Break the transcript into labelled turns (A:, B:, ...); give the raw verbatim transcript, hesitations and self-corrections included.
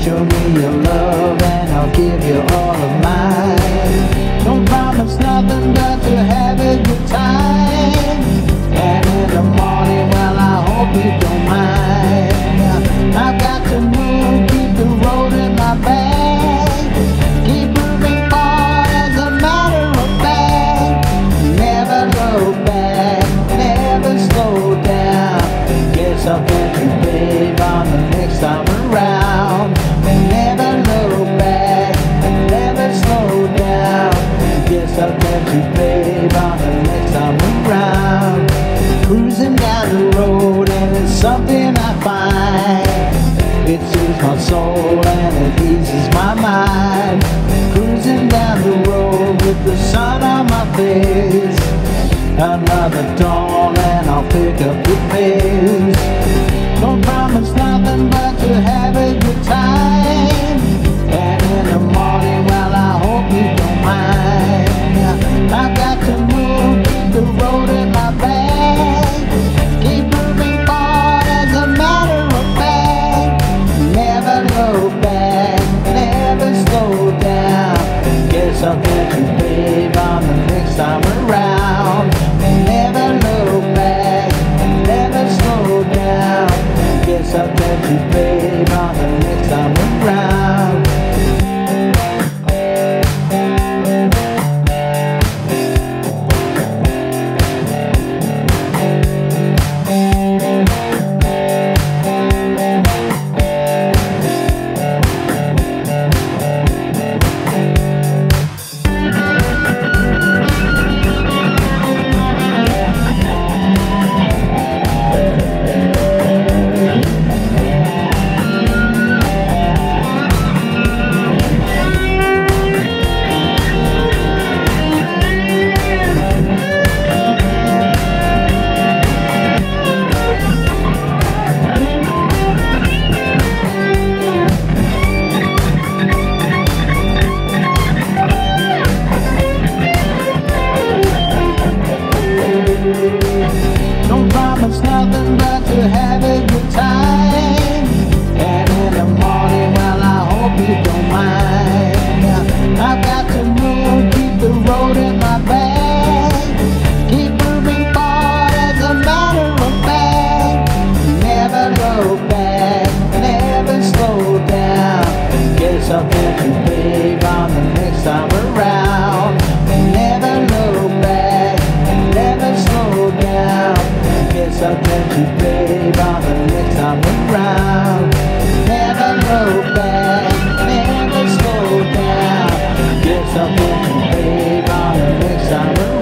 A: show me your love and I'll give you all of mine. Don't promise nothing but to have a good time. And in the morning, well, I hope you don't mind. I've got to move, keep the road in my bag. Keep moving forward as a matter of fact. Never look back, never slow down. Guess I'll get you, babe, on the next time around. Never look back, never slow down. Guess I'll get you, babe, on the next time around. Cruising down the road and it's something I find. It soothes my soul and it eases my mind. Cruising down the road with the sun on my face. Another dawn and I'll pick up the pace. Don't promise nothing but to have a good time. And in the morning, well, I hope you don't mind. I've got to move, keep the road in my bag. Keep moving forward as a matter of fact. Never look back, never slow down. Guess I'll get you, babe, on the next time around. Never look back, never slow down. Guess I'll get you, babe, on the next time around. Don't promise nothing but to have a good time. And in the morning, well, I hope you don't mind. I've got to move, keep the road in my bag. Keep moving forward as a matter of fact. Never look back, never slow down. Guess I'll get you, babe, on the next time around. Never look back, never slow down. Guess I'll get you, babe, on the next time around. Never look back, never slow down. Guess I'll get you, babe, on the next time around.